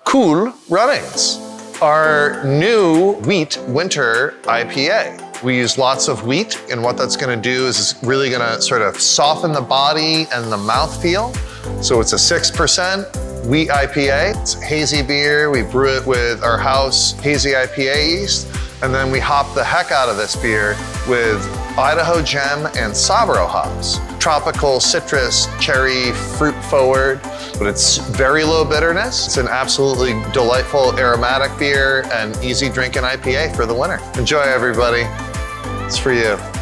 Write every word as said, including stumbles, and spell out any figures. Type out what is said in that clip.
Cool Runnings, our new wheat winter I P A. We use lots of wheat, and what that's gonna do is it's really gonna sort of soften the body and the mouthfeel. So it's a six percent wheat I P A. It's hazy beer. We brew it with our house Hazy I P A yeast, and then we hop the heck out of this beer with Idaho Gem and Sabro hops. Tropical, citrus, cherry, fruit forward, but it's very low bitterness. It's an absolutely delightful aromatic beer and easy drinking I P A for the winter. Enjoy, everybody. It's for you.